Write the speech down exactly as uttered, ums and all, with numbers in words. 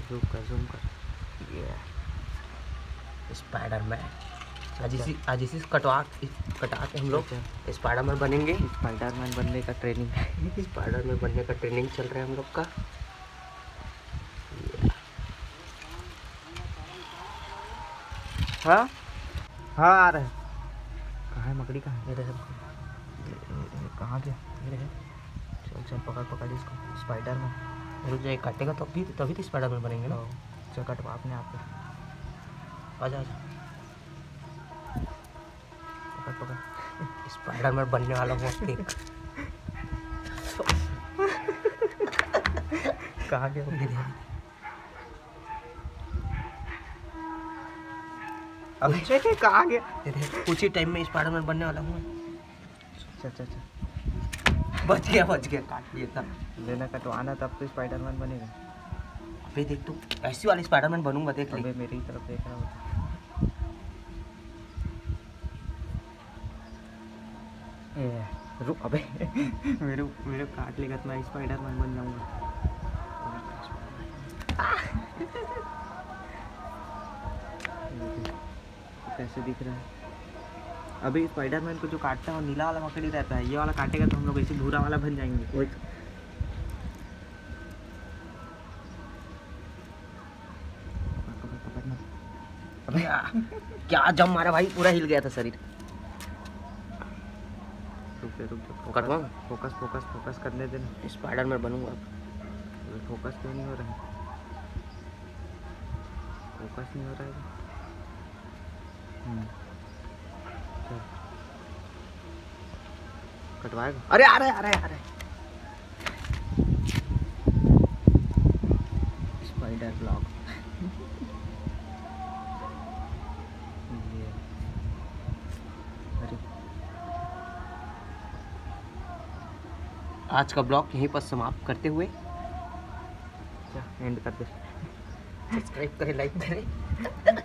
Zoom कर zoom कर। ये स्पाइडरमैन आज इसी आज इसी कटवा कटा के हम लोग स्पाइडरमैन बनेंगे। स्पाइडरमैन बनने का ट्रेनिंग स्पाइडरमैन बनने का ट्रेनिंग चल रहा है हम लोग का। हाँ हाँ आ रहा है। कहाँ है मकड़ी? कहाँ है? कहाँ गया? चल चल पकड़ पकड़ इसको। स्पाइडरमैन रुक जाए, काटेगा तो तभी तभी तो स्पाइडरमैन बनेंगे ना। चल कटवा अपने आप पे। आजा आजा पकड़ पकड़। स्पाइडरमैन बनने वाला हूँ अब देख। कहाँ गया? अब कहाँ गया? कुछ ही टाइम में स्पाइडरमैन बनने वाला हूँ। चल चल चल बच गया बच गया, काट लिया था। लेना कटवाना तब तो स्पाइडरमैन बनेगा। अबे देख तू ऐसी वाली स्पाइडरमैन बनूंगा देख ले। अबे मेरी ही तरफ देख रहा होता। ए रुक अबे मेरे मेरे काट लेगा तो मैं स्पाइडरमैन बन जाऊंगा। कैसे दिख रहा है? अभी स्पाइडरमैन को जो काटता है वो नीला वाला मकड़ी रहता है, ये वाला काटेगा तो हम लोग ऐसे भूरा वाला बन जाएंगे। वही तो। अबे क्या जम मारा भाई, पूरा हिल गया था शरीर। रुक जा रुक जा। कटवा फोकस फोकस फोकस करने देना। स्पाइडरमैन बनूंगा। फोकस क्यों नहीं हो रहा है? फोकस नहीं हो रहा है। चल कटवाएगा। अरे आ रहा है आ रहा है आ रहा है। Spider block. अरे आज का ब्लॉग यहीं पर समाप्त करते हुए एंड कर दे। सब्सक्राइब करें, लाइक करें।